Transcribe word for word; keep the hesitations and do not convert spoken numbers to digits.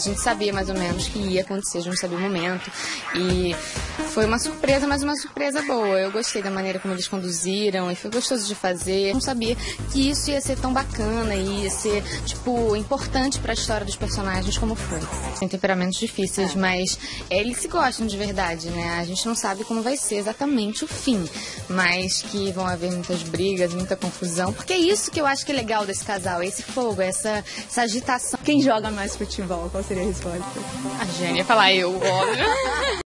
A gente sabia mais ou menos que ia acontecer, a gente não sabia o momento. E foi uma surpresa, mas uma surpresa boa. Eu gostei da maneira como eles conduziram e foi gostoso de fazer. Eu não sabia que isso ia ser tão bacana e ia ser, tipo, importante para a história dos personagens como foi. Tem temperamentos difíceis, mas eles se gostam de verdade, né? A gente não sabe como vai ser exatamente o fim, mas que vão haver muitas brigas, muita confusão, porque é isso que eu acho que é legal desse casal, esse fogo, essa, essa agitação. Quem joga mais futebol? Qual seria a resposta? A Jane ia falar eu, óbvio.